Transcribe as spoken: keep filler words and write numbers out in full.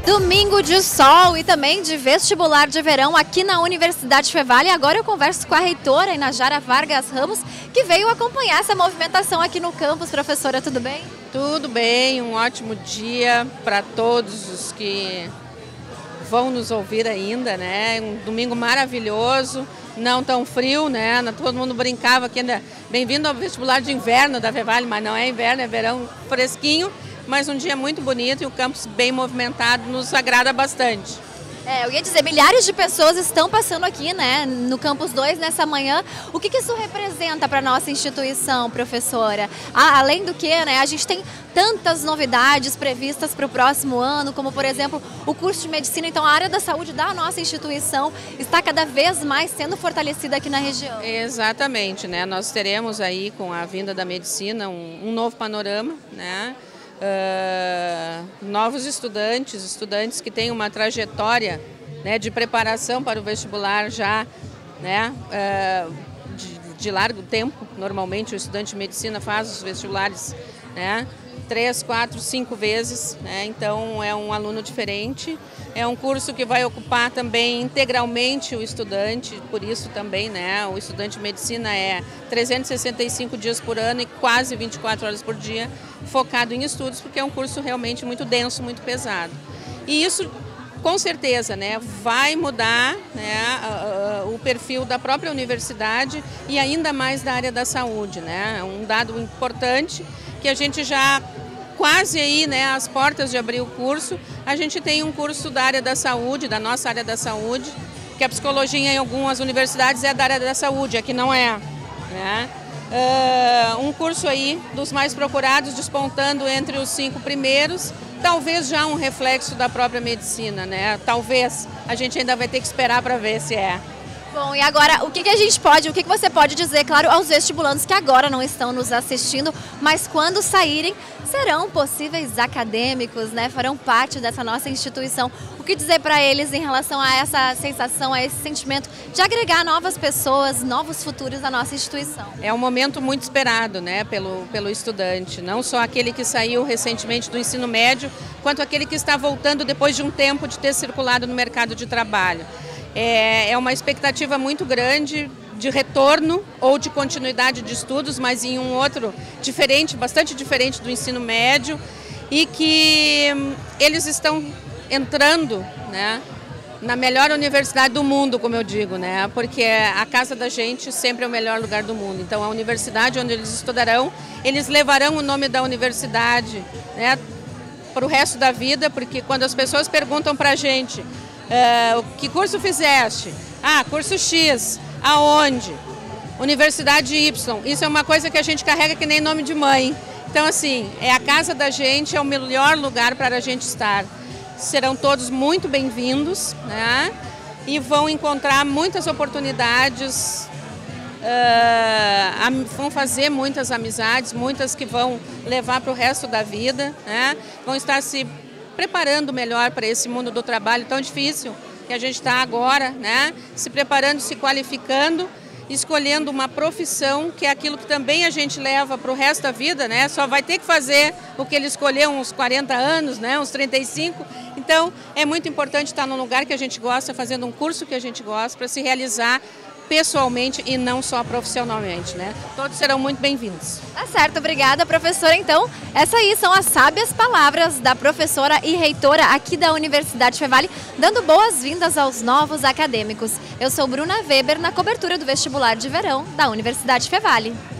Domingo de sol e também de vestibular de verão aqui na Universidade Fevale. Agora eu converso com a reitora Inajara Vargas Ramos, que veio acompanhar essa movimentação aqui no campus. Professora, tudo bem? Tudo bem, um ótimo dia para todos os que vão nos ouvir ainda, né? Um domingo maravilhoso, não tão frio, né? Todo mundo brincava que ainda bem-vindo ao vestibular de inverno da Fevale, mas não é inverno, é verão fresquinho. Mas um dia muito bonito e o campus bem movimentado nos agrada bastante. É, eu ia dizer, milhares de pessoas estão passando aqui, né, no Campus dois nessa manhã. O que, que isso representa para a nossa instituição, professora? Ah, além do que, né, a gente tem tantas novidades previstas para o próximo ano, como, por exemplo, o curso de medicina. Então, a área da saúde da nossa instituição está cada vez mais sendo fortalecida aqui na região. Exatamente, né? Nós teremos aí, com a vinda da medicina, um, um novo panorama, né? Uh, novos estudantes, estudantes que têm uma trajetória, né, de preparação para o vestibular já, né, uh, de, de largo tempo. Normalmente o estudante de medicina faz os vestibulares, né, três, quatro, cinco vezes, né, então é um aluno diferente. É um curso que vai ocupar também integralmente o estudante, por isso também, né, o estudante de medicina é trezentos e sessenta e cinco dias por ano e quase vinte e quatro horas por dia focado em estudos, porque é um curso realmente muito denso, muito pesado. E isso, com certeza, né, vai mudar, né, o perfil da própria universidade e ainda mais da área da saúde, né, um dado importante que a gente já quase aí, né, às portas de abrir o curso. A gente tem um curso da área da saúde, da nossa área da saúde, que a psicologia em algumas universidades é da área da saúde, aqui não é, né? Uh, um curso aí dos mais procurados, despontando entre os cinco primeiros, talvez já um reflexo da própria medicina, né? Talvez, a gente ainda vai ter que esperar para ver se é. Bom, e agora, o que, que a gente pode, o que, que você pode dizer, claro, aos vestibulandos que agora não estão nos assistindo, mas quando saírem, serão possíveis acadêmicos, né? Farão parte dessa nossa instituição. O que dizer para eles em relação a essa sensação, a esse sentimento de agregar novas pessoas, novos futuros à nossa instituição? É um momento muito esperado, né, pelo, pelo estudante, não só aquele que saiu recentemente do ensino médio, quanto aquele que está voltando depois de um tempo de ter circulado no mercado de trabalho. É uma expectativa muito grande de retorno ou de continuidade de estudos, mas em um outro diferente, bastante diferente do ensino médio, e que eles estão entrando, né, na melhor universidade do mundo, como eu digo, né, porque a casa da gente sempre é o melhor lugar do mundo. Então a universidade onde eles estudarão, eles levarão o nome da universidade, né, para o resto da vida, porque quando as pessoas perguntam para a gente Uh, que curso fizeste? Ah, curso X. Aonde? Universidade Y. Isso é uma coisa que a gente carrega que nem nome de mãe. Então, assim, é a casa da gente, é o melhor lugar para a gente estar. Serão todos muito bem-vindos, né? E vão encontrar muitas oportunidades, uh, vão fazer muitas amizades, muitas que vão levar para o resto da vida, né? Vão estar se preparando melhor para esse mundo do trabalho tão difícil que a gente está agora, né? Se preparando, se qualificando, escolhendo uma profissão que é aquilo que também a gente leva para o resto da vida, né? Só vai ter que fazer o que ele escolheu uns quarenta anos, né? Uns trinta e cinco. Então, é muito importante estar num lugar que a gente gosta, fazendo um curso que a gente gosta, para se realizar pessoalmente e não só profissionalmente, né? Todos serão muito bem-vindos. Tá certo, obrigada, professora. Então, essas aí são as sábias palavras da professora e reitora aqui da Universidade Fevale, dando boas-vindas aos novos acadêmicos. Eu sou Bruna Weber, na cobertura do vestibular de verão da Universidade Fevale.